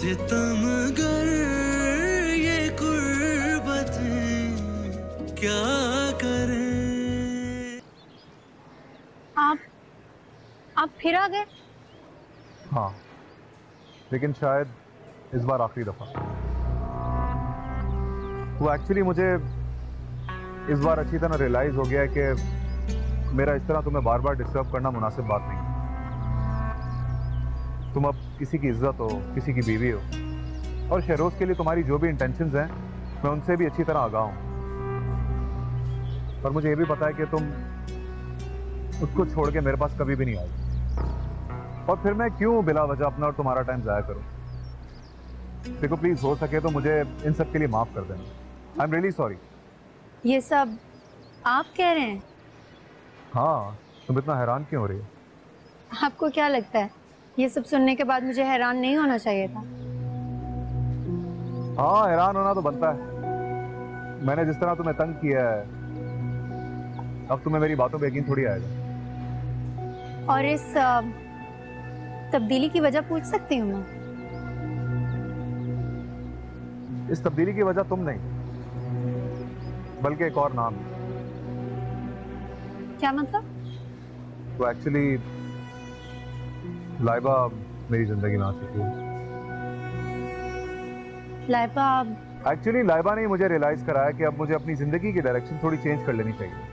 सितमगर ये गुर्बतें क्या करें। आप फिर आ गए? हाँ, लेकिन शायद इस बार आखिरी दफा। वो एक्चुअली मुझे इस बार अच्छी तरह रियलाइज हो गया है कि मेरा इस तरह तुम्हें बार बार डिस्टर्ब करना मुनासिब बात नहीं। तुम अब किसी की इज्जत हो, किसी की बीवी हो, और शहरोज के लिए तुम्हारी जो भी इंटेंशंस हैं मैं उनसे भी अच्छी तरह आगाह हूं। और मुझे ये भी पता है कि तुम उसको छोड़ के मेरे पास कभी भी नहीं आएगी, और फिर मैं क्यों बिला वजह अपना और तुम्हारा टाइम जाया करूं। देखो प्लीज, हो सके तो मुझे इन सब के लिए माफ कर देना। I am really sorry. ये सब आप कह रहे हैं? हाँ, तुम इतना हैरान क्यों हो रही हो? आपको क्या लगता है ये सब सुनने के बाद मुझे हैरान नहीं होना चाहिए था? हाँ, हैरान होना तो बनता है। मैंने जिस तरह तुम्हें तंग किया है, अब तुम्हें मेरी बातों पे यकीन थोड़ी आएगा। और इस तब्दीली की वजह पूछ सकती हूँ मैं? इस तब्दीली की वजह तुम नहीं, बल्कि एक और नाम है। क्या मतलब? तो एक्चुअली लाइबा मेरी जिंदगी में आ चुकी है। लाइबा? एक्चुअली लाइबा ने मुझे रियलाइज कराया कि अब मुझे अपनी जिंदगी की डायरेक्शन थोड़ी चेंज कर लेनी चाहिए।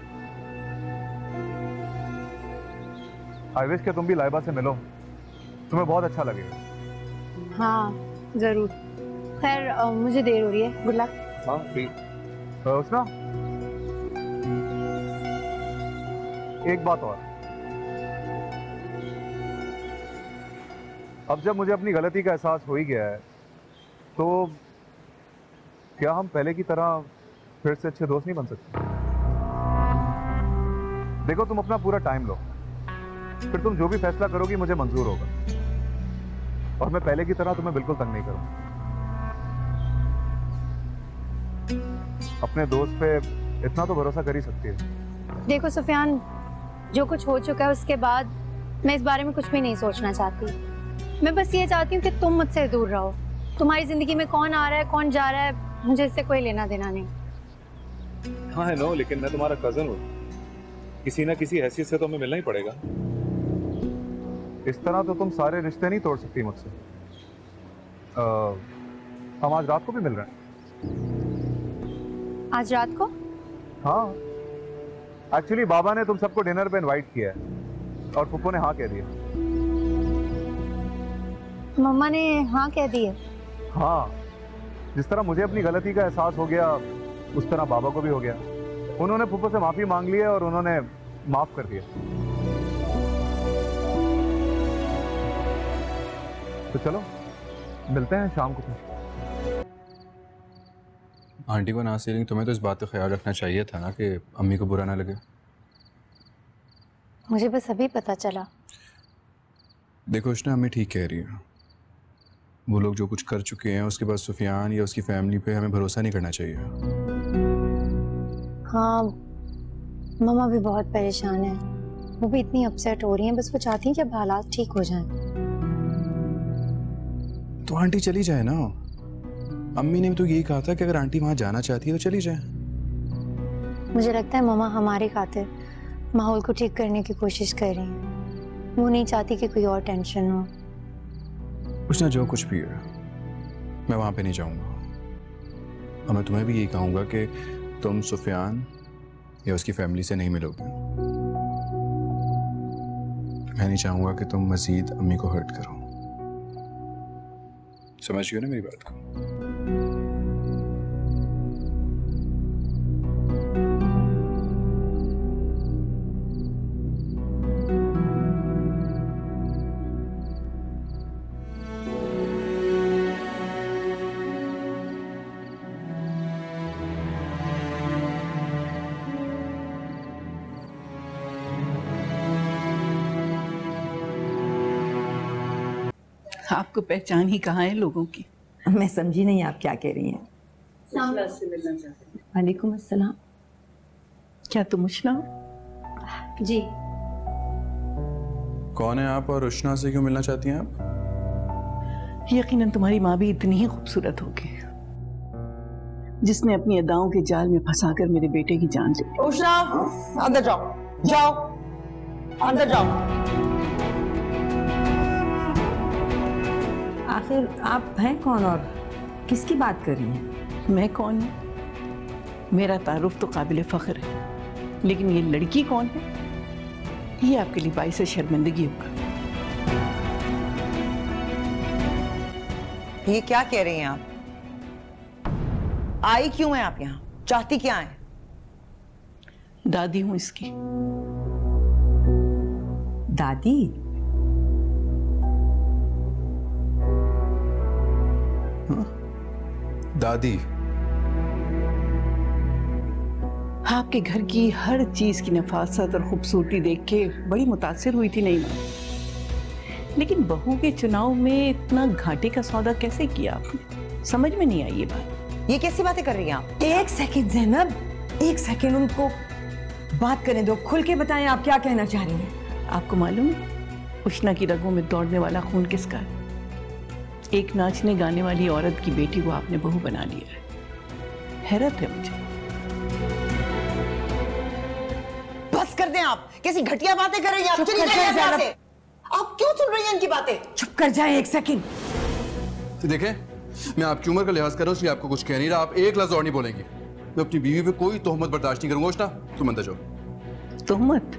आई विश कि तुम भी लाइबा से मिलो, तुम्हें बहुत अच्छा लगेगा। हाँ जरूर। खैर मुझे देर हो रही है, गुड लक। हाँ प्लीज। उसना एक बात और, अब जब मुझे अपनी गलती का एहसास हो ही गया है, तो क्या हम पहले की तरह फिर से अच्छे दोस्त नहीं बन सकते? देखो, तुम अपना पूरा टाइम लो, फिर तुम जो भी फैसला करोगी मुझे मंजूर होगा, और मैं पहले की तरह तुम्हें बिल्कुल तंग नहीं करूंगा। अपने दोस्त पे इतना तो भरोसा कर ही सकती है। देखो सुफियान, जो कुछ हो चुका है उसके बाद मैं इस बारे में कुछ भी नहीं सोचना चाहती। मैं बस ये चाहती हूँ कि तुम मुझसे दूर रहो। तुम्हारी जिंदगी में कौन आ रहा है कौन जा रहा है मुझे इससे कोई लेना देना नहीं। हाँ नो, लेकिन मैं तुम्हारा कजन हूँ, किसी ना किसी हैसियत से तो हमें मिलना ही पड़ेगा। इस तरह तो तुम सारे रिश्ते नहीं तोड़ सकती मुझसे। हम आज रात को भी मिल रहे हैं। आज रात को? हाँ, एक्चुअली बाबा ने तुम सबको डिनर पे इनवाइट किया है, और पुप्पो ने हाँ कह दिया। मम्मा ने हाँ कह दी है? हाँ, जिस तरह मुझे अपनी गलती का एहसास हो गया उस तरह बाबा को भी हो गया। उन्होंने पुप्पो से माफी मांग ली है और उन्होंने माफ कर दिया। तो चलो मिलते हैं शाम को। आंटी को ना सही, तुम्हें तो इस बात का ख्याल रखना चाहिए था ना कि अम्मी को बुरा ना लगे। मुझे बस अभी पता चला। देखो उसने अम्मी ठीक कह रही है, वो लोग जो कुछ कर चुके हैं उसके बाद सुफियान या उसकी फैमिली पे हमें भरोसा नहीं करना चाहिए। हाँ, मम्मा भी बहुत परेशान है, वो भी इतनी अपसेट हो रही हैं, बस वो चाहती हैं कि अब हालात ठीक हो जाएं। तो आंटी चली जाए ना, अम्मी ने भी तो यही कहा था कि अगर आंटी वहां जाना चाहती है तो चली जाए। मुझे लगता है मम्मा हमारी खातिर माहौल को ठीक करने की कोशिश कर रही हैं। वो नहीं चाहती कि कोई और टेंशन हो। उसने जो कुछ भी है मैं वहां पे नहीं जाऊंगा, और मैं तुम्हें भी यही कहूंगा कि तुम सुफियान या उसकी फैमिली से नहीं मिलोगे। मैं नहीं चाहूंगा कि तुम मजीद अम्मी को हर्ट करो। समझ गए ना मेरी बात को? आपको पहचान ही कहाँ है लोगों की? मैं समझी नहीं आप क्या कह रही हैं। से मिलना चाहते हैं। वालेकुम अस्सलाम। क्या तुम उष्णा हो? जी। कौन है आप और उष्णा से क्यों मिलना चाहती हैं आप? यकीनन तुम्हारी माँ भी इतनी ही खूबसूरत होगी जिसने अपनी अदाओं के जाल में फंसाकर मेरे बेटे की जान ली। उषा, अंदर जाओ, जाओ अंदर जाओ। आखिर आप हैं कौन और किसकी बात कर रही हैं? मैं कौन हूँ? मेरा तारुफ तो काबिल फख्र है, लेकिन ये लड़की कौन है ये आपके लिए बाइस शर्मिंदगी होगा। ये क्या कह रही हैं आप? आई क्यों हैं आप यहाँ? चाहती क्या हैं? दादी हूं इसकी। दादी? दादी? आपके घर की हर चीज की नफासत और खूबसूरती देख के बड़ी मुतासिर हुई थी नहीं मां, लेकिन बहू के चुनाव में इतना घाटे का सौदा कैसे किया आपने? समझ में नहीं आई ये बात। ये कैसी बातें कर रही हैं आप? एक सेकंड ज़ैनब, एक सेकंड उनको बात करने दो। खुल के बताएं आप क्या कहना चाह रही हैं। आपको मालूम है उष्णा की रगों में दौड़ने वाला खून किसका है? एक नाचने गाने वाली औरत की बेटी को आपने बहू बना लिया है। हैरत है मुझे। बस कर दें आप, कैसी घटिया बातें कर रही हैं आप? चली जाइए यहाँ से। आप क्यों सुन रही हैं इनकी बातें? चुप कर जाएं एक सेकंड। देखें, मैं आपकी उम्र का लिहाज कर रहा हूँ इसलिए आपको कुछ कह नहीं रहा। आप एक लफ्ज़ और नहीं बोलेंगे। मैं अपनी बीवी पे कोई तोहमत बर्दाश्त नहीं करूंगा। उष्णा, तुम अंदर जाओ। तोहमत?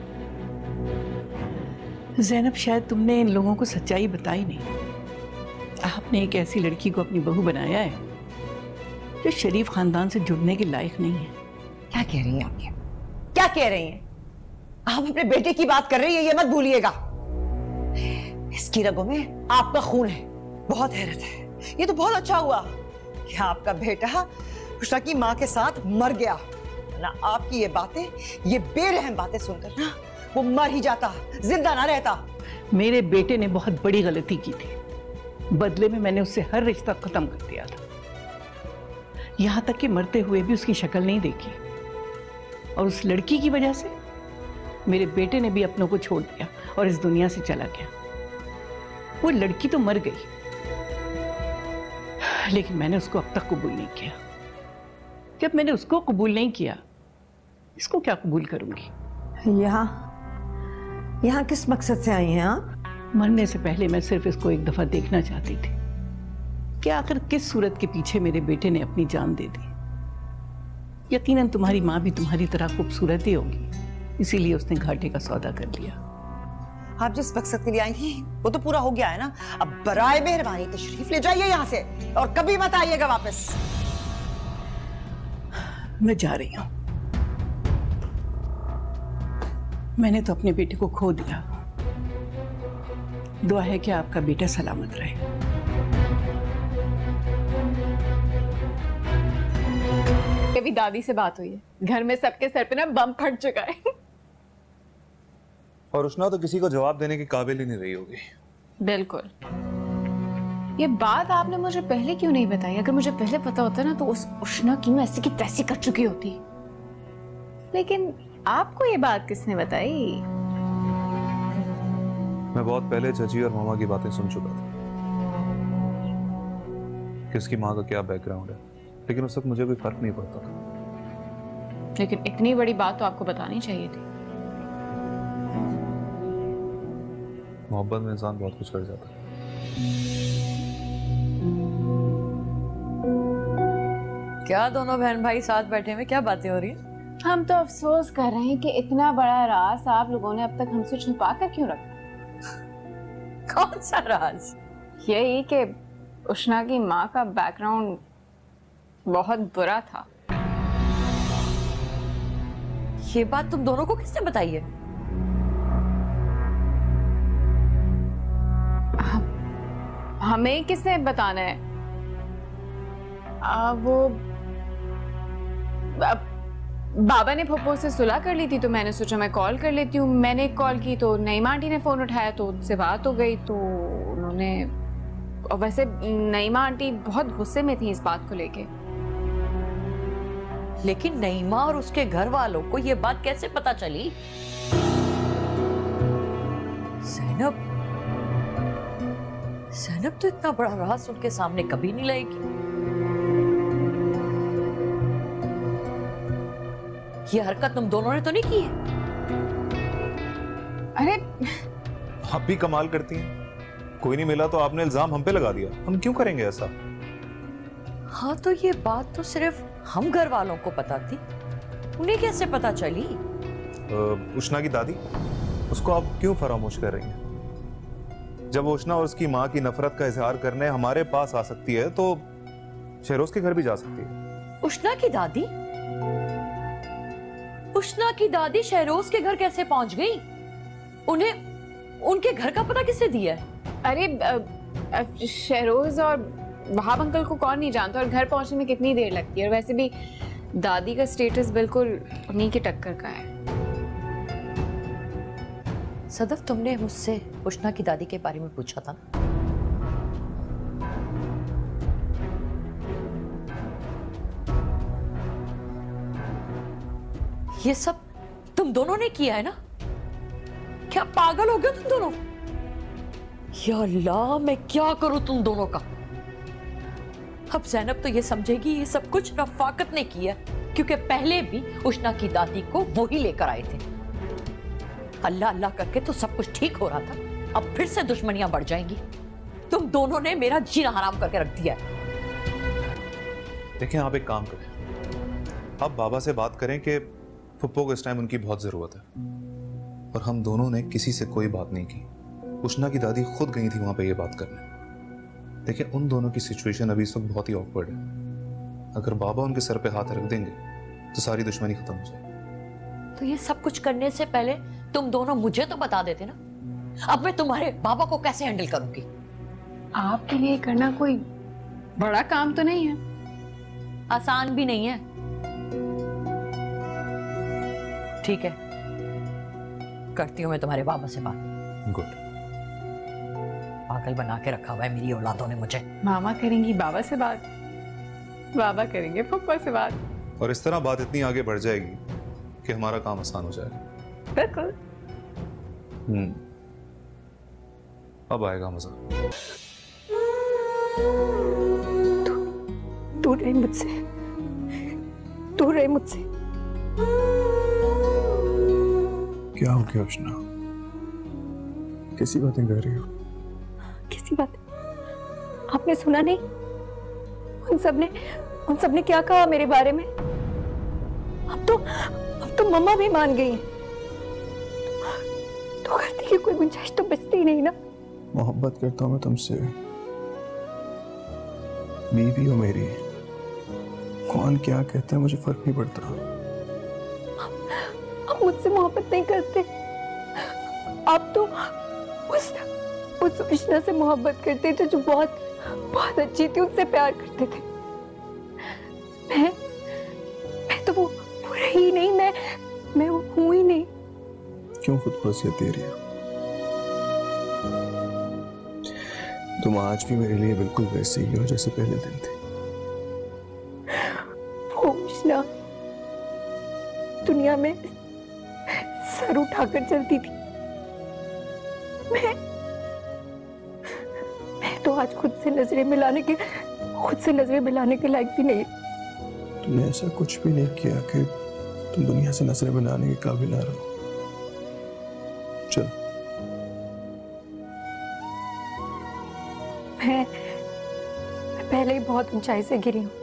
ज़ैनब, शायद तुमने इन लोगों को सच्चाई बताई नहीं। आपने एक ऐसी लड़की को अपनी बहू बनाया है जो शरीफ खानदान से जुड़ने के लायक नहीं है। क्या कह रही हैं आप? ये क्या कह रही हैं आप? अपने बेटे की बात कर रही है, ये मत भूलिएगा। इसकी रगों में आपका खून है। बहुत हैरत है। ये तो बहुत अच्छा हुआ कि आपका बेटा उषा की माँ के साथ मर गया, ना आपकी ये बातें, ये बेरहम बातें सुनकर ना वो मर ही जाता, जिंदा ना रहता। मेरे बेटे ने बहुत बड़ी गलती की थी। बदले में मैंने उससे हर रिश्ता खत्म कर दिया था, यहां तक कि मरते हुए भी उसकी शक्ल नहीं देखी। और उस लड़की की वजह से मेरे बेटे ने भी अपनों को छोड़ दिया और इस दुनिया से चला गया। वो लड़की तो मर गई, लेकिन मैंने उसको अब तक कबूल नहीं किया। जब मैंने उसको कबूल नहीं किया, इसको क्या कबूल करूंगी? यहाँ किस मकसद से आई हैं आप? मरने से पहले मैं सिर्फ इसको एक दफा देखना चाहती थी कि आखिर किस सूरत के पीछे मेरे बेटे ने अपनी जान दे दी। यकीनन तुम्हारी माँ भी तुम्हारी तरह खूबसूरत ही होगी, इसीलिए उसने घाटे का सौदा कर लिया। आप जिस मकसद के लिए आई थी वो तो पूरा हो गया है ना। अब बराए मेहरबानी तशरीफ ले जाइए यहाँ से और कभी मत आइएगा वापस। मैं जा रही हूं। मैंने तो अपने बेटे को खो दिया। दुआ है कि आपका बेटा सलामत रहे। अभी दादी से बात हुई है, घर में सबके सर पे ना बम फट चुका है। और उष्णा तो किसी को जवाब देने के काबिल ही नहीं रही होगी। बिल्कुल। ये बात आपने मुझे पहले क्यों नहीं बताई? अगर मुझे पहले पता होता ना तो उस उष्णा की मैं ऐसी की तैसी कर चुकी होती। लेकिन आपको ये बात किसने बताई? मैं बहुत पहले चाची और मामा की बातें सुन चुका था कि उसकी माँ का क्या बैकग्राउंड है, लेकिन उस वक्त मुझे कोई फर्क नहीं पड़ता था। लेकिन इतनी बड़ी बात तो आपको बतानी चाहिए थी। मोहब्बत में इंसान बहुत कुछ कर जाता है। क्या दोनों बहन भाई साथ बैठे हुए क्या बातें हो रही हैं? हम तो अफसोस कर रहे हैं कि इतना बड़ा राज आप लोगों ने अब तक हमसे छुपा कर क्यों रखा। कौन सा राज? यही कि उष्णा की माँ का बैकग्राउंड बहुत बुरा था। ये बात तुम दोनों को किसने बताई है? हमें किसने बताना है? बाबा ने फप्पो से सुलह कर ली थी तो मैंने सोचा मैं कॉल कर लेती हूँ। मैंने कॉल की तो नईमा आंटी ने फोन उठाया तो उनसे बात हो गई तो उन्होंने, और वैसे नईमा आंटी बहुत गुस्से में थी इस बात को लेके। लेकिन नईमा और उसके घर वालों को ये बात कैसे पता चली? ज़ैनब तो इतना बड़ा राज उनके सामने कभी नहीं लाएगी। ये हरकत तुम दोनों ने तो नहीं की है? अरे आप भी कमाल करती हैं। कोई नहीं मिला तो आपने इल्जाम हम पे लगा दिया। हम क्यों करेंगे ऐसा? हाँ, तो ये बात तो सिर्फ हम घर वालों को पता थी, उन्हें कैसे पता चली? उष्णा की दादी, उसको आप क्यों फरामोश कर रही हैं? जब उष्णा और उसकी माँ की नफरत का इजहार करने हमारे पास आ सकती है तो शहरोज के घर भी जा सकती है। उष्णा की दादी? उष्णा की दादी शहरोज के घर कैसे पहुंच गई? उन्हें उनके घर का पता किसने दिया है? अरे शहरोज और वहाब अंकल को कौन नहीं जानता, और घर पहुंचने में कितनी देर लगती है, और वैसे भी दादी का स्टेटस बिल्कुल उन्हीं की टक्कर का है। सदफ, तुमने मुझसे उष्णा की दादी के बारे में पूछा था ना? ये सब तुम दोनों ने किया है ना? क्या पागल हो गए तुम दोनों? या अल्लाह, मैं क्या करूं तुम दोनों का? अब ज़ैनब तो ये समझेगी ये सब कुछ रफाकत ने किया, क्योंकि पहले भी उष्णा की दादी को वो ही लेकर आए थे। अल्लाह अल्लाह करके तो सब कुछ ठीक हो रहा था, अब फिर से दुश्मनियां बढ़ जाएंगी। तुम दोनों ने मेरा जीना हराम करके रख दिया है। देखें, आप एक काम करें, आप बाबा से बात करें कि फुप्पो को इस टाइम उनकी बहुत जरूरत है, और हम दोनों ने किसी से कोई बात नहीं की। उष्णा की दादी खुद गई थी वहां पे ये बात करने। देखिए, उन दोनों की सिचुएशन अभी इस वक्त बहुत ही ऑकवर्ड है। अगर बाबा उनके सर पे हाथ रख देंगे तो सारी दुश्मनी खत्म हो जाएगी। तो ये सब कुछ करने से पहले तुम दोनों मुझे तो बता देते ना। अब मैं तुम्हारे बाबा को कैसे हैंडल करूंगी? आपके लिए करना कोई बड़ा काम तो नहीं है, आसान भी नहीं है। ठीक है, करती हूं मैं तुम्हारे बाबा से बात। गुड। पागल बना के रखा हुआ है मेरी औलादों ने मुझे। मामा करेंगी बाबा से बात, बाबा करेंगे पप्पा से बात, और इस तरह बात इतनी आगे बढ़ जाएगी कि हमारा काम आसान हो जाएगा। बिल्कुल। अब आएगा मजा। दूर रहे मुझसे, दूर रहे मुझसे। क्या हो गया उष्णा? कैसी बातें कर रही हो? किसी बात? आपने सुना नहीं? उन सब ने क्या कहा मेरे बारे में? अब तो मम्मा भी मान गई हैं। तो करती की कोई गुंजाइश तो बचती ही नहीं ना। मोहब्बत करता हूं मैं तुमसे, बीवी हो मेरी। कौन क्या कहता है मुझे फर्क नहीं पड़ता। आप मुझसे मोहब्बत नहीं करते, आप तो उस उष्णा से मोहब्बत करते थे जो बहुत बहुत अच्छी थी, उससे प्यार करते थे। मैं तो वो रही नहीं, मैं वो हूं ही नहीं। क्यों खुद को वसीयत दे रही हो? तुम आज भी मेरे लिए बिल्कुल वैसे ही हो जैसे पहले दिन थे। वो उष्णा दुनिया में सर उठाकर चलती थी। मैं तो आज खुद से नजरें मिलाने के लायक भी नहीं। तुमने ऐसा कुछ भी नहीं किया कि तुम दुनिया से नजरें मिलाने के काबिल ना रहो। चलो। मैं पहले ही बहुत ऊंचाई से गिरी हूं।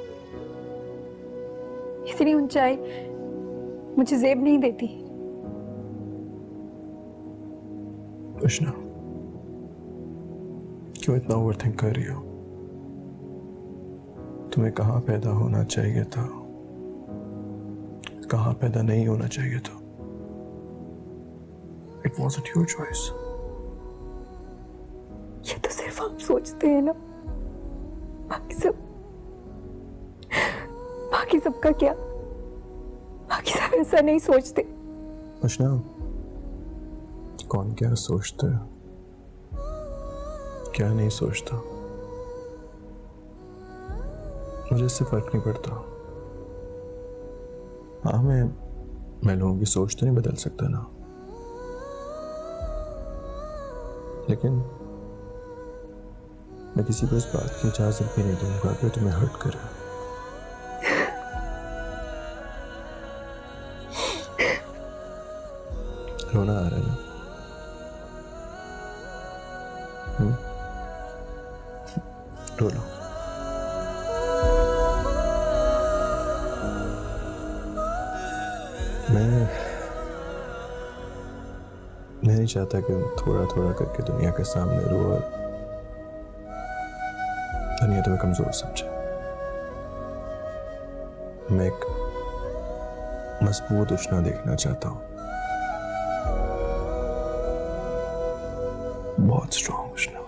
इतनी ऊंचाई मुझे जेब नहीं देती। उष्णा, क्यों इतना ओवरथिंक कर रही हो? तुम्हें कहां पैदा होना चाहिए था, कहां पैदा नहीं होना चाहिए था। It wasn't your choice. ये तो सिर्फ हम सोचते हैं ना, बाकी सबका क्या? बाकी सब ऐसा नहीं सोचते। उष्णा, कौन क्या सोचता है, क्या नहीं सोचता, मुझे इससे फर्क नहीं पड़ता। हाँ, मैं लोगों की सोच तो नहीं बदल सकता ना, लेकिन मैं किसी को इस बात की इजाजत भी नहीं दूंगा कि तुम्हें हर्ट करे। रोना आ रहा है ना? रो लो। मैं नहीं चाहता कि थोड़ा थोड़ा करके दुनिया के सामने रो और दुनिया तुम्हें कमजोर समझे। मैं एक मजबूत उष्णा देखना चाहता हूं, बहुत स्ट्रॉन्ग उष्णा।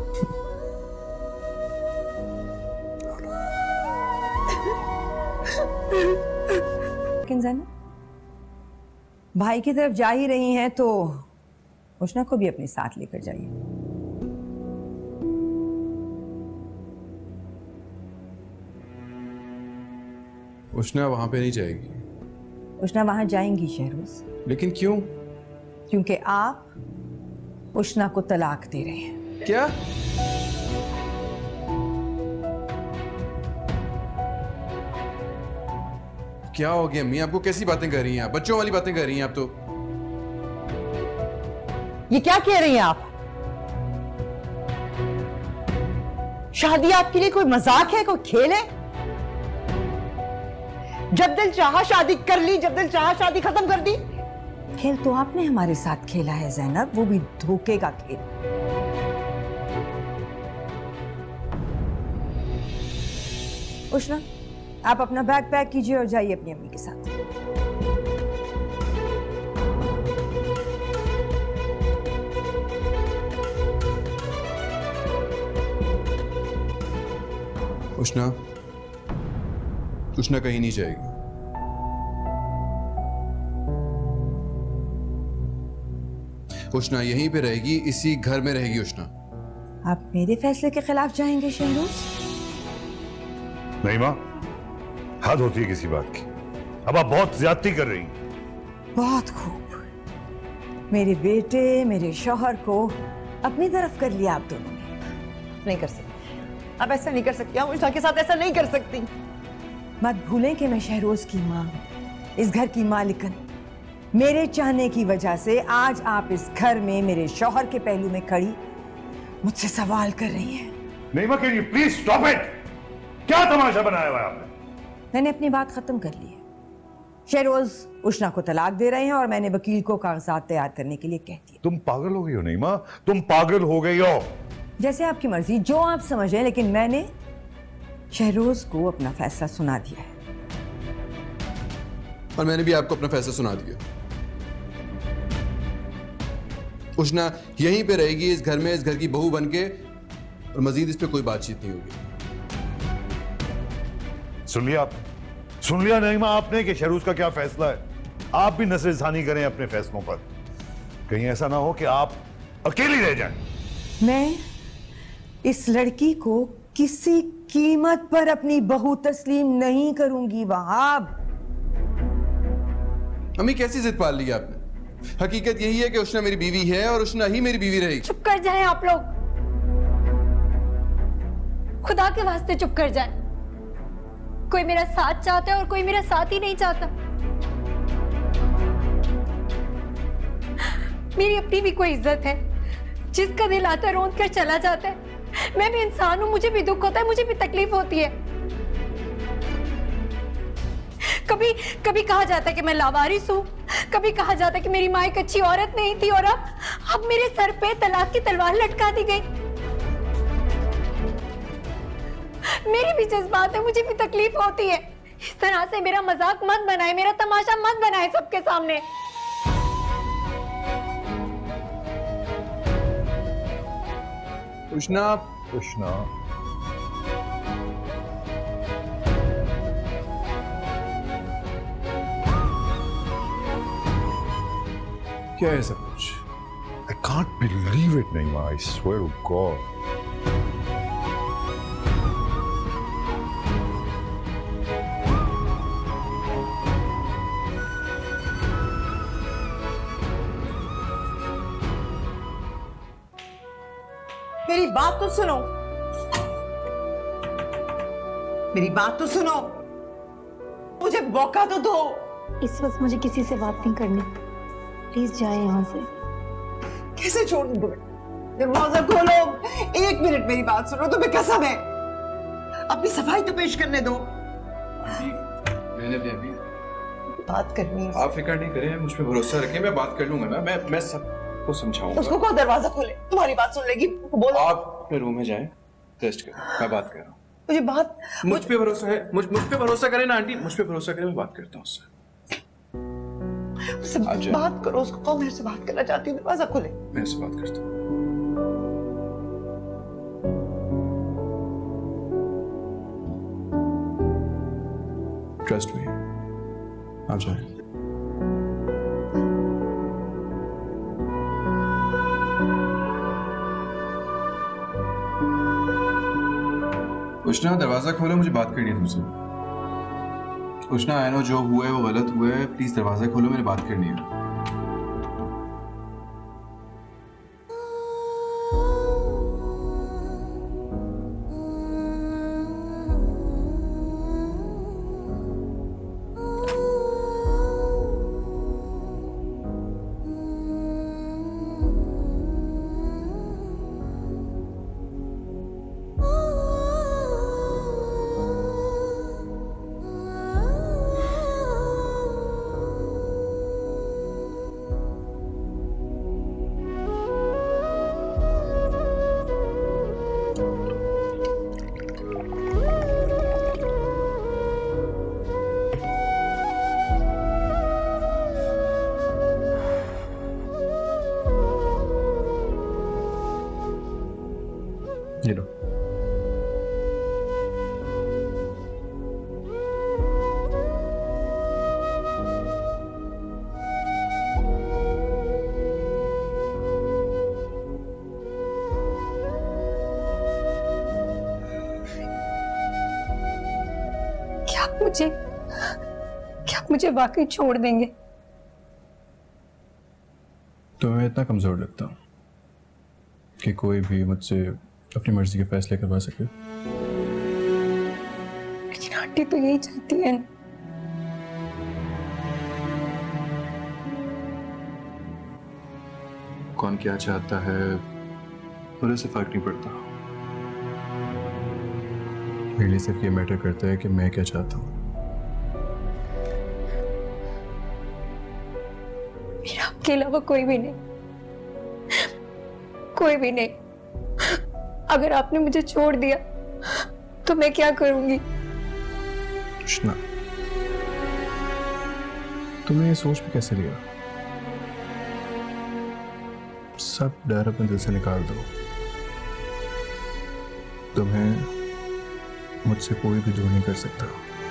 भाई की तरफ जा ही रही हैं तो उष्णा को भी अपने साथ लेकर जाइए। उष्णा वहां पे नहीं जाएगी। उष्णा वहां जाएंगी शहरोज। लेकिन क्यों? क्योंकि आप उष्णा को तलाक दे रहे हैं। क्या? क्या हो गया अम्मी? आपको कैसी बातें कर रही हैं आप? बच्चों वाली बातें कर रही हैं आप तो। ये क्या कह रही हैं आप? शादी आपके लिए कोई मजाक है, कोई खेल है? जब दिल चाहा शादी कर ली, जब दिल चाहा शादी खत्म कर दी। खेल तो आपने हमारे साथ खेला है ज़ैनब, वो भी धोखे का खेल। उष्णा, आप अपना बैग पैक कीजिए और जाइए अपनी अम्मी के साथ। उष्णा, उष्णा कहीं नहीं जाएगी। उष्णा यहीं पे रहेगी, इसी घर में रहेगी उष्णा। आप मेरे फैसले के खिलाफ जाएंगे शहरोज? नहीं माँ, हद होती है किसी बात की। अब आप बहुत ज्यादती कर रही हैं। बहुत खूब। मेरे बेटे, मेरे शौहर को अपनी तरफ कर लिया आप दोनों ने। नहीं कर सकती, आप ऐसा नहीं कर सकती। आप उष्णा के साथ ऐसा नहीं कर सकती। मत भूलें कि मैं शहरोज की मां, इस घर की मालिकन। मेरे चाहने की वजह से आज आप इस घर में मेरे शौहर के पहलू में खड़ी मुझसे सवाल कर रही हैं। नहीं माँ, can you please stop it? क्या तमाशा बनाया हुआ है आपने? मैंने अपनी बात खत्म कर ली है। शहरोज उष्णा को तलाक दे रहे हैं और मैंने वकील को कागजात तैयार करने के लिए कह दिया। तुम पागल हो गई हो नहीं माँ, तुम पागल हो गई हो। जैसे आपकी मर्जी, जो आप समझें, लेकिन मैंने शहरोज को अपना फैसला सुना दिया है। और मैंने भी आपको अपना फैसला सुना दिया। उष्णा यहीं पे रहेगी इस घर में, इस घर की बहू बनके, और मजीद इस पे कोई बातचीत नहीं होगी। सुन लिया आप? सुन लिया नहीं माँ आपने कि शहरोज का क्या फैसला है? आप भी नजरसानी करें अपने फैसलों पर। कहीं ऐसा ना हो कि आप अकेली रह जाएं। मैं इस लड़की को किसी कीमत पर अपनी बहू तस्लीम नहीं करूंगी वहाब। अम्मी कैसी जिद पाल ली आपने? हकीकत यही है कि उष्णा मेरी बीवी है और उष्णा ही मेरी बीवी रहेगी। चुप कर जाएं आप लोग, खुदा के वास्ते चुप कर जाएं। कोई मेरा साथ चाहता है और कोई मेरा साथ ही नहीं चाहता। मेरी अपनी भी कोई इज्जत है। जिसका दिल आता है रोंद कर चला जाता है। मैं भी इंसान हूं, मुझे भी दुख होता है, मुझे भी तकलीफ होती है। कभी कभी कहा जाता है कि मैं लावारिस हूं, कभी कहा जाता है कि मेरी माँ एक अच्छी औरत नहीं थी, और अब मेरे सर पे तलाक की तलवार लटका दी गई। मेरी भी जज्बात है, मुझे भी तकलीफ होती है। इस तरह से मेरा मजाक मत बनाए, मेरा तमाशा मत बनाए सबके सामने। उष्णा, उष्णा, क्या है सब कुछ? I can't believe it, Naima. I swear to God. मेरी बात तो सुनो। मेरी बात तो सुनो, मुझे मौका तो दो। इस वक्त मुझे किसी से बात नहीं करनी, प्लीज जाए यहाँ से। कैसे छोड़ दूं तुम्हें? दरवाजा खोलो, 1 मिनट मेरी बात सुनो, तुम्हें कसम है। अपनी सफाई तो पेश करने दो। मैंने भी अभी बात करनी है। आप फिक्र नहीं करें, मुझ पे भरोसा रखें, मैं बात कर लूंगा ना। मैं सबको समझाऊंगा। उसको कौन दरवाजा खोले? तुम्हारी बात सुन लेगी। बोलो। आप अपने रूम में जाएं, रेस्ट करें, मैं बात कर रहा हूँ। मुझे बात मुझ पे भरोसा है, मुझ पे भरोसा करें ना आंटी, मुझ पे भरोसा करें, मैं बात करता हूँ उससे। बात करो, उसको कहो मेरे से बात करना चाहती हूँ, दरवाजा खोले। मैं उससे बात करता हूँ। ट्रस्ट मी, आप जाएं। उष्णा, दरवाजा खोलो, मुझे बात करनी है तुमसे। उष्णा, आई नो जो हुआ है वो गलत हुआ है, प्लीज दरवाजा खोलो, मैंने बात करनी है। ये लो। क्या आप मुझे वाकई छोड़ देंगे? तुम्हें इतना कमजोर लगता हूं कि कोई भी मुझसे अपनी मर्जी के फैसले करवा सके? लेकिन आंटी तो यही चाहती है। कौन क्या चाहता है मुझे से फर्क नहीं पड़ता। मेरे लिए सिर्फ ये मैटर करता है कि मैं क्या चाहता हूँ। मेरा आपके अलावा कोई भी नहीं, कोई भी नहीं। अगर आपने मुझे छोड़ दिया तो मैं क्या करूंगी? कृष्णा, तुमने ये सोच भी कैसे लिया? सब डर अपने दिल से निकाल दो। तुम्हें मुझसे कोई भी दूर नहीं कर सकता।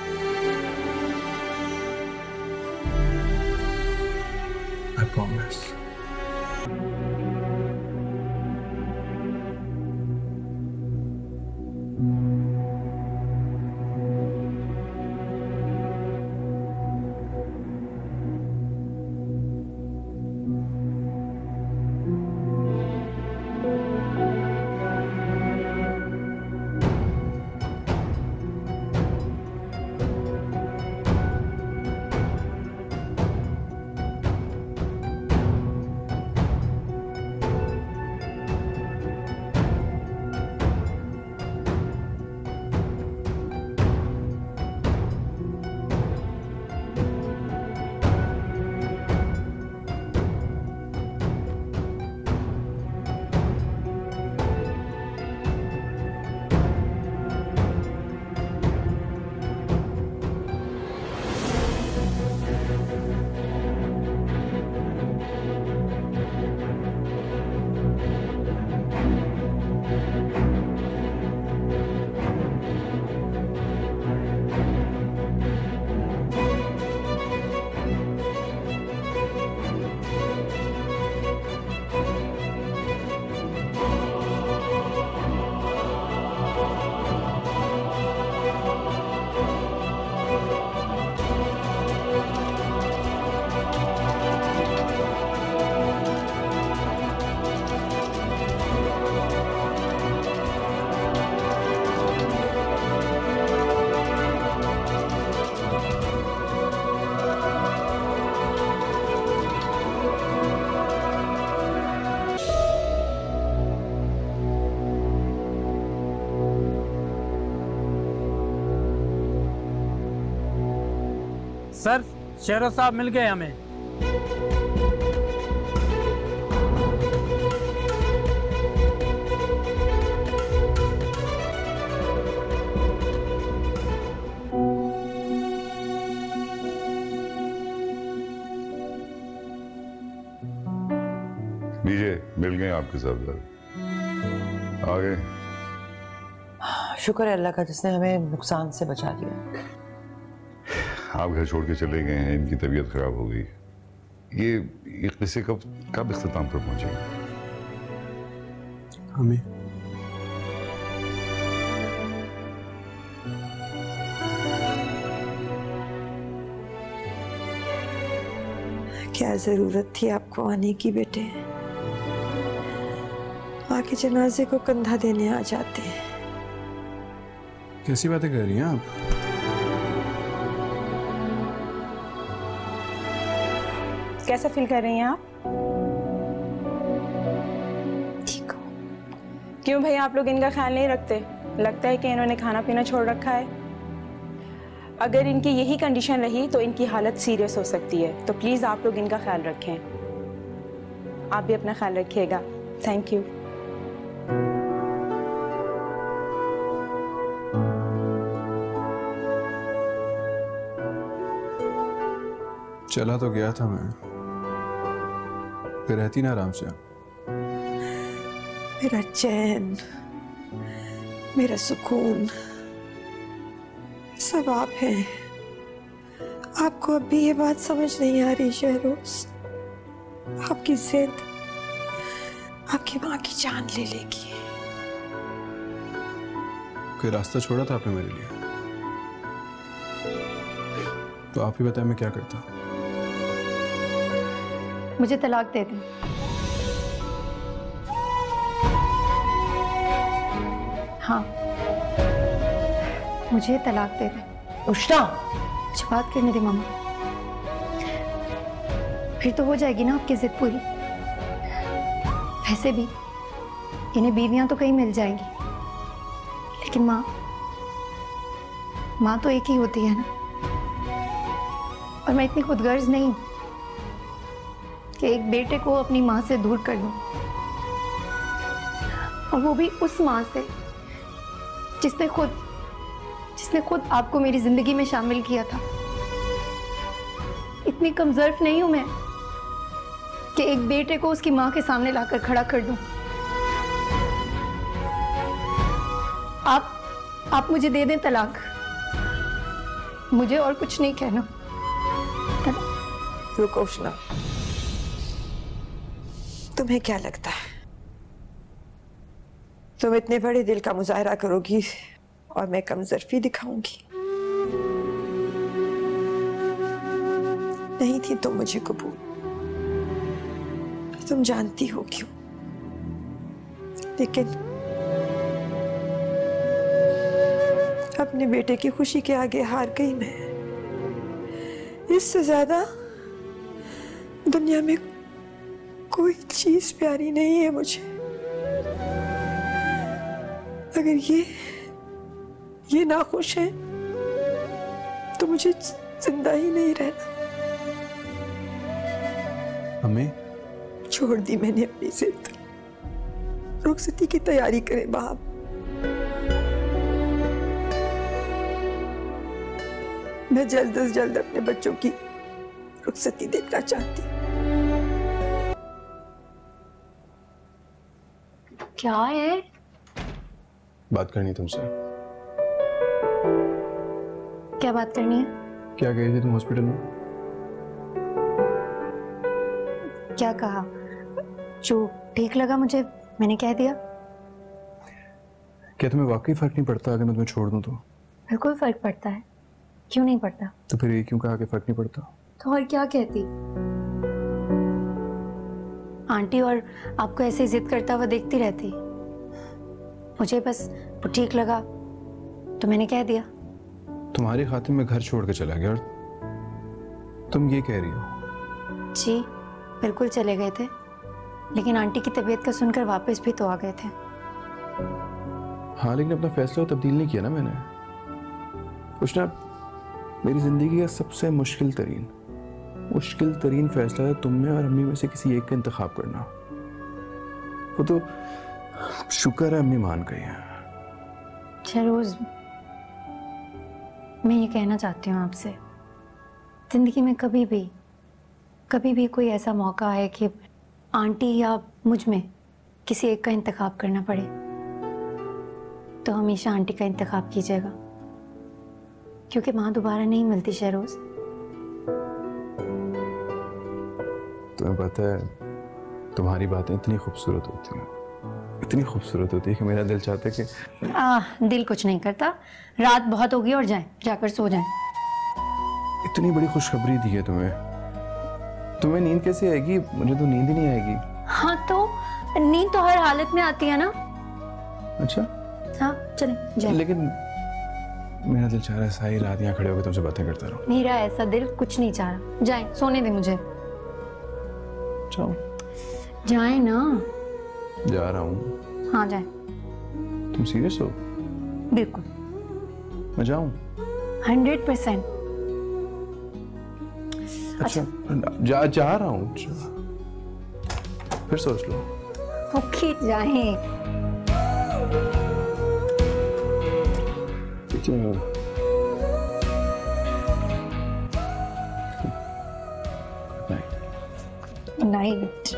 I promise. सर शेरो साहब मिल गए हमें। लीजिए, मिल गए आपके सरदार, आ गए। शुक्र है अल्लाह का जिसने हमें नुकसान से बचा लिया। आप घर छोड़ के चले गए हैं, इनकी तबीयत खराब हो गई। ये किस्से कब इख्तिताम पर पहुंचेगा? हमें क्या जरूरत थी आपको आने की बेटे? आके जनाजे को कंधा देने आ जाते हैं। कैसी बातें कर रही हैं आप? कैसा फील कर रही हैं आप? ठीक हो? क्यों भैया आप लोग इनका ख्याल नहीं रखते? लगता है कि इन्होंने खाना पीना छोड़ रखा है। अगर इनकी यही कंडीशन रही तो इनकी हालत सीरियस हो सकती है, तो प्लीज आप लोग इनका ख्याल रखें। आप भी अपना ख्याल रखिएगा। Thank you. चला तो गया था मैं, फिर रहती ना आराम से। मेरा चैन, मेरा सुकून सब आप हैं। आपको अब भी ये बात समझ नहीं आ रही शहरोज? आपकी जिद आपकी माँ की जान ले लेगी। कोई रास्ता छोड़ा था आपने मेरे लिए, तो आप ही बताएं मैं क्या करता। मुझे तलाक दे दी। हाँ, मुझे तलाक दे दे। उष्णा, कुछ बात करने दे मामा, फिर तो हो जाएगी ना आपकी जिद पूरी। वैसे भी इन्हें बीवियां तो कहीं मिल जाएंगी, लेकिन माँ तो एक ही होती है ना। और मैं इतनी खुदगर्ज नहीं कि एक बेटे को अपनी माँ से दूर कर दूं, और वो भी उस माँ से जिसने खुद आपको मेरी जिंदगी में शामिल किया था। इतनी कमजोर नहीं हूं मैं कि एक बेटे को उसकी माँ के सामने लाकर खड़ा कर दूं। आप मुझे दे दें तलाक, मुझे और कुछ नहीं कहना। रुको उष्णा, तुम्हें क्या लगता है तुम इतने बड़े दिल का मुजाहरा करोगी और मैं कमजोरी दिखाऊंगी? नहीं थी तुम मुझे कबूल, तुम जानती हो क्यों। लेकिन अपने बेटे की खुशी के आगे हार गई मैं। इससे ज्यादा दुनिया में कोई चीज प्यारी नहीं है मुझे। अगर ये नाखुश है तो मुझे जिंदा ही नहीं रहना। हमें छोड़ दी मैंने अपनी जिद। रुखसती की तैयारी करें बाप। मैं जल्द से जल्द अपने बच्चों की रुखसती देखना चाहती। क्या है? बात करनी तुमसे। क्या बात करनी है? क्या कही थी तुम हॉस्पिटल में? क्या कहा? जो ठीक लगा मुझे मैंने कह दिया। क्या तुम्हें वाकई फर्क नहीं पड़ता अगर मैं तुम्हें छोड़ दूं तो? बिल्कुल फर्क पड़ता है, क्यों नहीं पड़ता? तो फिर ये क्यों कहा कि फर्क नहीं पड़ता? तो और क्या कहती? आंटी और आपको ऐसे जिद करता हुआ देखती रहती। मुझे बस वो ठीक लगा तो मैंने कह दिया। तुम्हारी खातिर मैं घर छोड़ के चला गया और तुम ये कह रही हो? जी बिल्कुल चले गए थे, लेकिन आंटी की तबीयत का सुनकर वापस भी तो आ गए थे। हाँ, लेकिन अपना फैसला तब्दील नहीं किया ना मैंने। उष्णा, मेरी जिंदगी का सबसे मुश्किल तरीन फैसला है तुम में और अम्मी में से किसी एक का इंतखाब करना। वो तो शुक्र है अम्मी मान गई है। शहरोज, मैं ये कहना चाहती हूँ आपसे, जिंदगी में कभी भी कोई ऐसा मौका है कि आंटी या मुझ में किसी एक का इंतखाब करना पड़े तो हमेशा आंटी का इंतखाब कीजिएगा, क्योंकि माँ दोबारा नहीं मिलती शहरोज। तुम्हें पता है तुम्हारी बातें इतनी खूबसूरत होती हैं, इतनी खूबसूरत होती है कि मेरा दिल चाहता है कि दिल कुछ नहीं करता। रात बहुत होगी और जाकर सो जाएं। इतनी बड़ी खुशखबरी दी है तुम्हें नींद कैसे आएगी? मुझे तो नींद ही नहीं आएगी। हाँ तो नींद तो हर हालत में आती है ना। अच्छा हाँ चलें जाएं। लेकिन मेरा दिल चाह रहा है सारी रात यहाँ खड़े होकर तुमसे बातें करता रहूं। मेरा ऐसा दिल कुछ नहीं चाह रहा। जाएं, सोने दे मुझे। जाओ। जाएं ना। जा रहा हूँ। हाँ जाएं। तुम सीरियस हो? बिल्कुल। मैं जाऊँ? 100%। अच्छा जा रहा हूँ। फिर सोच लो। ओके जाएं। नाइट।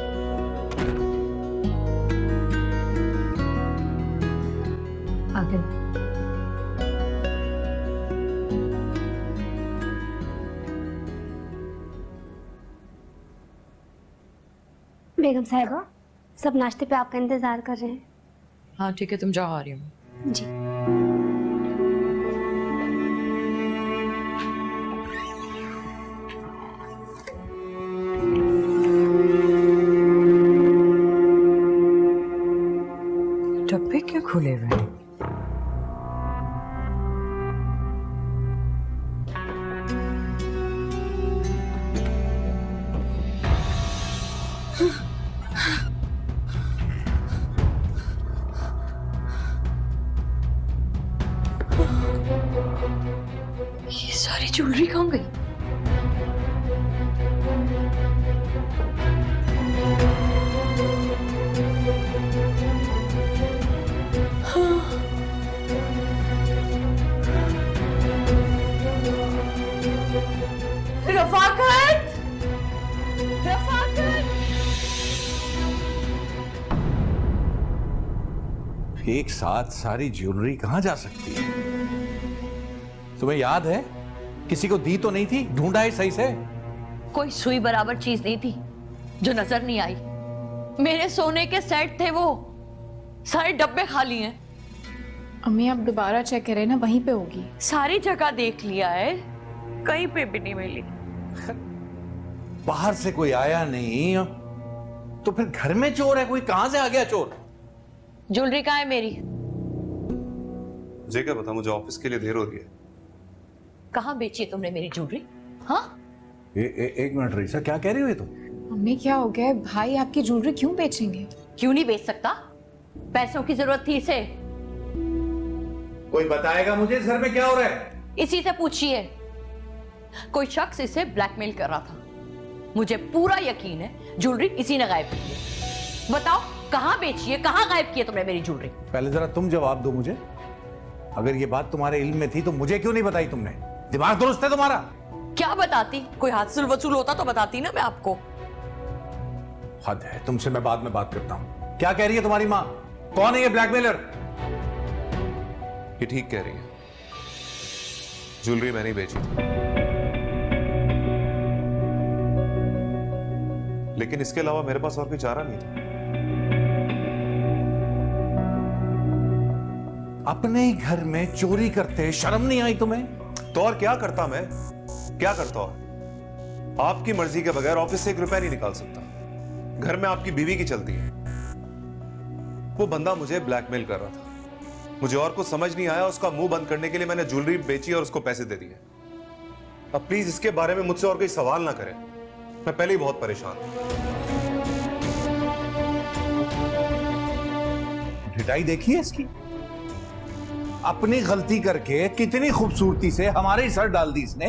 आगे बेगम साहिबा, सब नाश्ते पे आपका इंतजार कर रहे हैं। हाँ ठीक है, तुम जाओ, आ रही हूँ। जी। डब्बे क्यों खुले हुए हैं? ये सारी ज्वेलरी कहाँ गई? रफाकत! एक साथ सारी ज्वेलरी कहां जा सकती है? तुम्हें याद है किसी को दी तो नहीं थी? ढूंढा है सही से? कोई सुई बराबर चीज नहीं थी जो नजर नहीं आई। मेरे सोने के सेट थे, वो सारे डब्बे खाली हैं। अम्मी आप दोबारा चेक करें ना, वहीं पे होगी। सारी जगह देख लिया है, कहीं पे भी नहीं मिली। बाहर से कोई आया नहीं तो फिर घर में चोर है कोई? कहां से आ गया चोर? ज्वेलरी कहाँ है मेरी? मुझे क्या पता, मुझे ऑफिस के लिए देर हो रही है। कहाँ बेची है तुमने मेरी ज्वेलरी? हाँ? एक मिनट रीसा, क्या कह रही हो ये तुम? अम्मी क्या हो गया? भाई आपकी ज्वेलरी क्यों बेचेंगे? क्यों नहीं बेच सकता? पैसों की जरूरत थी इसे। कोई बताएगा मुझे इस घर में क्या हो रहा है? इसी से पूछिए। कोई शख्स इसे ब्लैकमेल कर रहा था। मुझे पूरा यकीन है ज्वेलरी इसी ने गायब की है। बताओ कहां बेची है, कहां गायब की है तुमने मेरी ज्वेलरी? पहले जरा तुम जवाब दो मुझे। अगर ये बात तुम्हारे इल्म में थी तो मुझे क्यों नहीं बताई तुमने? दिमाग दुरुस्त है तुम्हारा? क्या बताती? कोई हासिल वसूल होता तो बताती ना मैं आपको। हद है, तुमसे मैं बाद में बात करता हूं। क्या कह रही है तुम्हारी माँ? कौन है ये ब्लैकमेलर? ये ठीक कह रही है, ज्वेलरी मैंने ही बेची थी। लेकिन इसके अलावा मेरे पास और कोई चारा नहीं था। अपने ही घर में चोरी करते शर्म नहीं आई तुम्हें? तो और क्या करता मैं? क्या करता? और आपकी मर्जी के बगैर ऑफिस से 1 रुपया नहीं निकाल सकता। घर में आपकी बीवी की चलती है। वो बंदा मुझे ब्लैकमेल कर रहा था। मुझे और कुछ समझ नहीं आया। उसका मुंह बंद करने के लिए मैंने ज्वेलरी बेची और उसको पैसे दे दिए। अब प्लीज इसके बारे में मुझसे और कोई सवाल ना करें। मैं पहले ही बहुत परेशान हूं। पिटाई देखी है इसकी? अपनी गलती करके कितनी खूबसूरती से हमारे ही सर डाल दी इसने।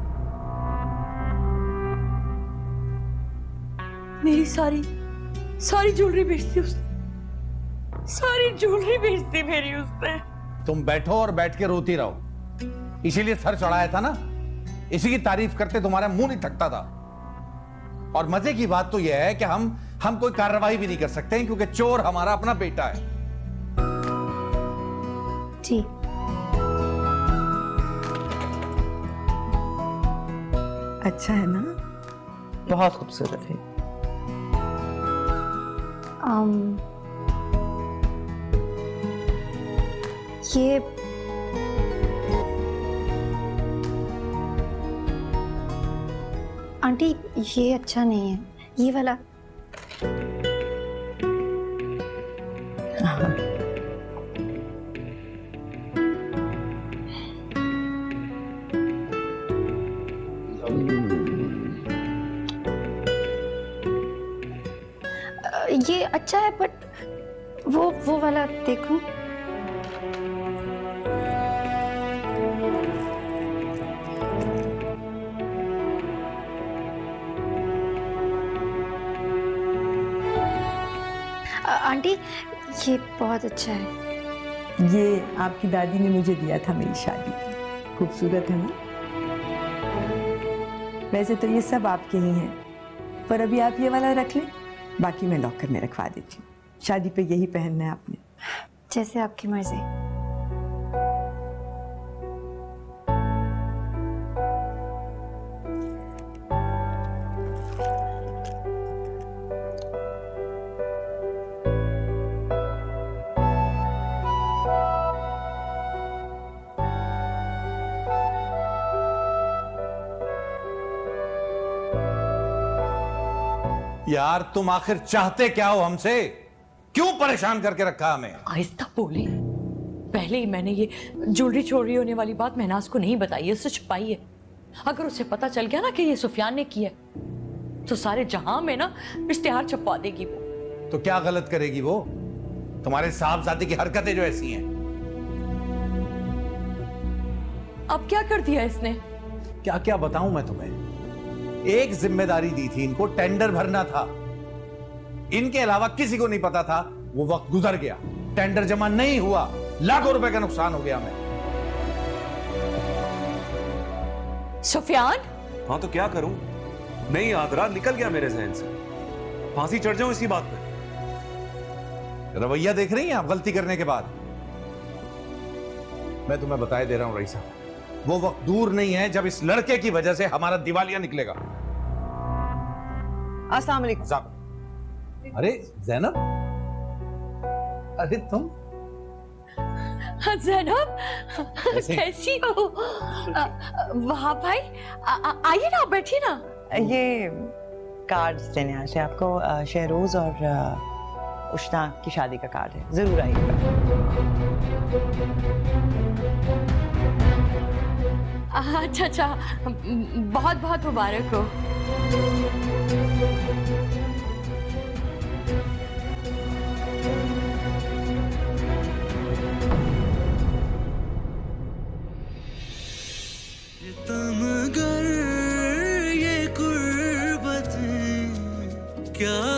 मेरी सारी ज्वेलरी बेच दी उसने, सारी ज्वेलरी बेच दी मेरी उसने। तुम बैठो और बैठ के रोती रहो, इसीलिए सर चढ़ाया था ना, इसी की तारीफ करते तुम्हारा मुंह नहीं थकता था। और मजे की बात तो यह है कि हम कोई कार्रवाई भी नहीं कर सकते हैं क्योंकि चोर हमारा अपना बेटा है। जी अच्छा है ना? बहुत खूबसूरत है। ये आंटी ये अच्छा नहीं है, ये वाला। ये अच्छा है बट वो वाला देखो। आंटी ये बहुत अच्छा है। ये आपकी दादी ने मुझे दिया था मेरी शादी में। खूबसूरत है ना? वैसे तो ये सब आपके ही हैं, पर अभी आप ये वाला रख लें, बाकी मैं लॉकर में रखवा देती हूँ। शादी पे यही पहनना है आपने। जैसे आपकी मर्जी। यार तुम आखिर चाहते क्या हो हमसे? क्यों परेशान करके रखा हमें? आहिस्ता बोले। पहले ही मैंने ये ज्वेलरी चोरी होने वाली बात महनाज को नहीं बताई है, उससे छुपाई है। अगर उसे पता चल गया ना कि ये सुफियान ने किया तो सारे जहां में ना इश्तिहार छपवा देगी वो। तो क्या गलत करेगी वो? तुम्हारे साहबजादे की हरकतें जो ऐसी हैं। अब क्या कर दिया इसने? क्या क्या बताऊं मैं तुम्हें? एक जिम्मेदारी दी थी इनको, टेंडर भरना था। इनके अलावा किसी को नहीं पता था। वो वक्त गुजर गया, टेंडर जमा नहीं हुआ, लाखों रुपए का नुकसान हो गया हमें। सुफियान? हाँ तो क्या करूं? नहीं याद रहा, निकल गया मेरे जहन से। फांसी चढ़ जाऊं इसी बात पे। रवैया देख रही हैं आप गलती करने के बाद? मैं तुम्हें बताए दे रहा हूं रईसा, वो वक्त दूर नहीं है जब इस लड़के की वजह से हमारा दिवालिया निकलेगा। अस्सलाम वालेकुम। अरे जैनब, अरे तुम? जैनब कैसी हो? वहां भाई आइए ना, बैठिए ना। ये कार्ड्स देने आए थे आपको, शहरोज और उष्णा की शादी का कार्ड है, जरूर आइएगा। अच्छा अच्छा, बहुत बहुत मुबारक हो। तमगर ये कुर्बतें क्या